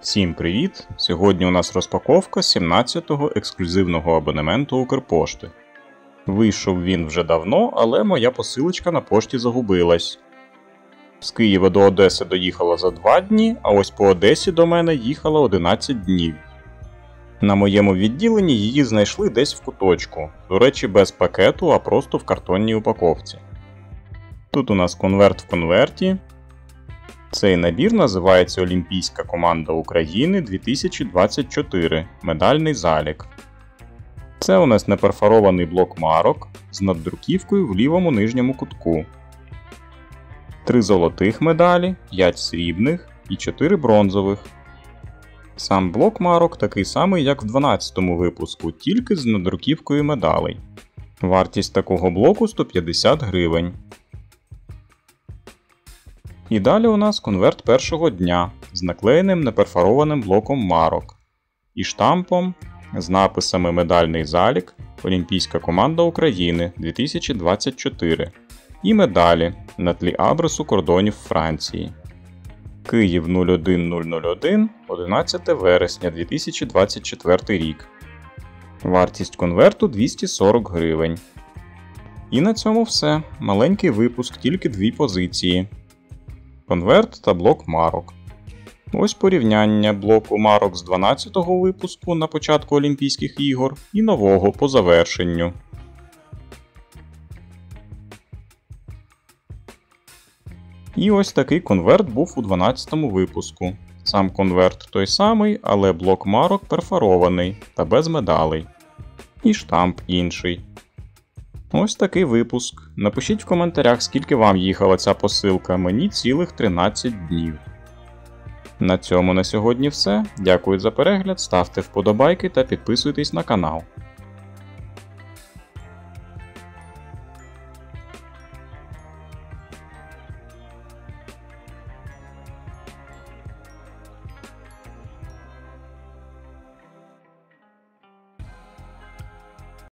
Всім привіт! Сьогодні у нас розпаковка 17-го ексклюзивного абонементу Укрпошти. Вийшов він вже давно, але моя посилочка на пошті загубилась. З Києва до Одеси доїхала за 2 дні, а ось по Одесі до мене їхала 11 днів. На моєму відділенні її знайшли десь в куточку, до речі, без пакету, а просто в картонній упаковці. Тут у нас конверт в конверті. Цей набір називається Олімпійська команда України 2024. Медальний залік. Це у нас неперфорований блок марок з наддруківкою в лівому нижньому кутку. 3 золотих медалі, 5 срібних і 4 бронзових. Сам блок марок такий самий, як в 12-му випуску, тільки з наддруківкою медалей. Вартість такого блоку 150 гривень. І далі у нас конверт першого дня з наклеєним неперфорованим блоком марок і штампом з написами «Медальний залік. Олімпійська команда України 2024» і медалі на тлі абрису кордонів Франції. Київ 01001, 11 вересня 2024 рік. Вартість конверту 240 гривень. І на цьому все. Маленький випуск, тільки 2 позиції. Конверт та блок марок. Ось порівняння блоку марок з 12-го випуску на початку Олімпійських ігор і нового по завершенню. І ось такий конверт був у 12-му випуску. Сам конверт той самий, але блок марок перфорований та без медалей. І штамп інший. Ось такий випуск. Напишіть в коментарях, скільки вам їхала ця посилка, мені цілих 13 днів. На цьому на сьогодні все. Дякую за перегляд, ставте вподобайки та підписуйтесь на канал.